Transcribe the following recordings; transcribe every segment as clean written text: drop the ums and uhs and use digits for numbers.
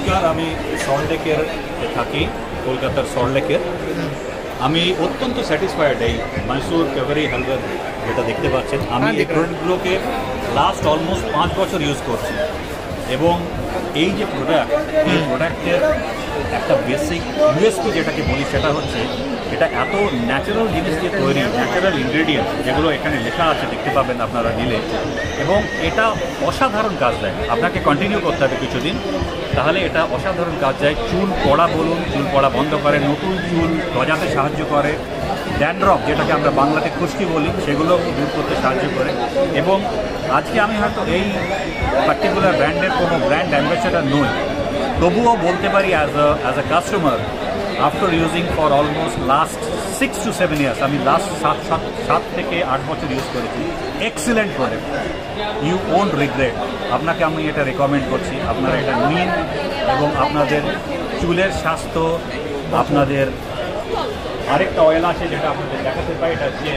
নমস্কার, আমি সল্টলেকের থাকি, কলকাতার সল্টলেকের। আমি অত্যন্ত স্যাটিসফাইড এই মাইসুর কাভেরি হালওয়া যেটা দেখতে পাচ্ছেন। আমি এই প্রোডাক্টগুলোকে লাস্ট অলমোস্ট 5 বছর ইউজ করছি এবং এই যে প্রোডাক্ট, এই প্রোডাক্টের একটা বেসিক ইউএসপি যেটাকে বলি সেটা হচ্ছে এটা এত ন্যাচারাল জিনিস দিয়ে তৈরি, ন্যাচারাল ইনগ্রেডিয়েন্টস যেগুলো এখানে লেখা আছে দেখতে পাবেন আপনারা নিলে, এবং এটা অসাধারণ কাজ দেয়। আপনাকে কন্টিনিউ করতে হবে কিছুদিন, তাহলে এটা অসাধারণ কাজ দেয়। চুল পড়া বলুন, চুল পড়া বন্ধ করে, নতুন চুল গজাতে সাহায্য করে, ড্যান্ড্রফ যেটাকে আমরা বাংলাতে খুশকি বলি সেগুলো দূর করতে সাহায্য করে। এবং আজকে আমি হয়তো এই পার্টিকুলার ব্র্যান্ডের কোনো ব্র্যান্ড অ্যাম্বাসেডার নই, তবুও বলতে পারি as a customer after using for almost last 6 to 7 years, আমি লাস্ট 7 থেকে 8 বছর ইউজ করেছি। Excellent product, you won't regret. আপনাকে আমি এটা রেকমেন্ড করছি, আপনারা এটা নিন এবং আপনাদের চুলের স্বাস্থ্য, আপনাদের আরেকটা অয়েল আছে যেটা আপনাদের দেখাতে পাই, এটা হচ্ছে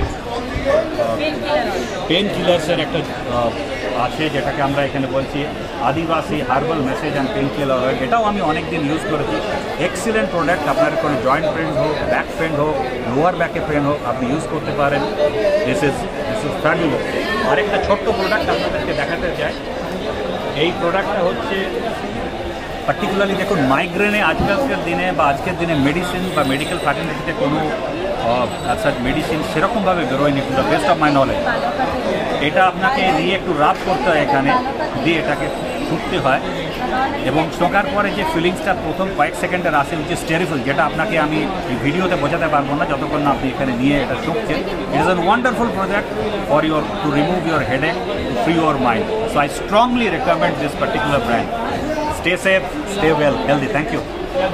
পেন কিলার্সের একটা আছে যেটাকে আমরা এখানে বলছি Adivasi herbal massage and pain killer oil. এটাও আমি অনেক দিন ইউজ করেছি। এক্সিলেন্ট প্রোডাক্ট, আপনার কোনো জয়েন্ট পেন হোক, ব্যাক পেন হোক, লোয়ার ব্যাকে পেন হোক, আপনি ইউজ করতে পারেন। This is fabulous. আরেকটা ছোট্ট প্রোডাক্ট আপনাদেরকে দেখাতে চাই। এই প্রোডাক্টটা হচ্ছে পার্টিকুলারলি দেখুন, মাইগ্রেনে আজকালকার দিনে বা আজকের দিনে মেডিসিন বা মেডিকেল ফার্টিলিটিতে কোনো মেডিসিন সেরকমভাবে বেরোয়নি, to the best of my knowledge. এটা আপনাকে দিয়ে একটু রাব করতে হয়, এখানে দিয়ে এটাকে শুকতে হয় এবং শোকার পরে যে ফিলিংসটা প্রথম কয়েক সেকেন্ডের আসে, উইচ ইজ টেরিফুল, যেটা আপনাকে আমি এই ভিডিওতে বোঝাতে পারবো না যতক্ষণ না আপনি এখানে নিয়ে এটা শুকছেন। It is a wonderful product for your to remove your headache, to free your mind. So I strongly recommend this particular brand. Stay safe, stay well, healthy. Thank you.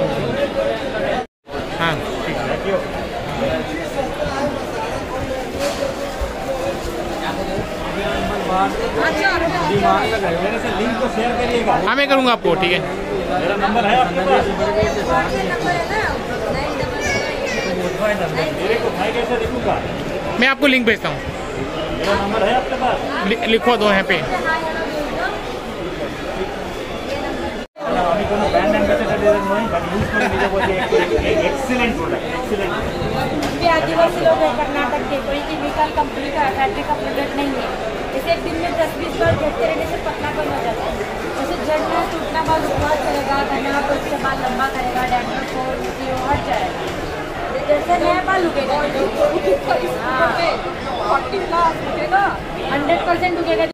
Thank you. मेरे से link को share करिएगा। हाँ, मैं करूँगा आपको, ठीक है। मेरा नंबर है आपके पास? मेरे को भाई कैसे दिखूंगा? मैं आपको लिंक भेजता हूँ। मेरा नंबर है आपके पास? लिखवा दो यहाँ पे। আমি কোনো ব্র্যান্ড অ্যাম্বাসেডর নই, বাট ইউজ করে নিজে বলছি এক্সিলেন্ট প্রোডাক্ট, एग्जीलेंट। ये आदिवासी लोग हैं कर्नाटक के, कोई केमिकल कंपनी का फैक्ट्री का प्रोडक्ट नहीं है। इसे एक दिन में 10-20 बार झड़ते रहने से पतलापन हो जाता है। जैसे झड़ना टूटना बाल शुरुआत करेगा, धनिया तो उसके बाद लंबा करेगा, डैंड्रफ हो हट जाएगा। जैसे नया बाल उगेगा, 100% उगेगा।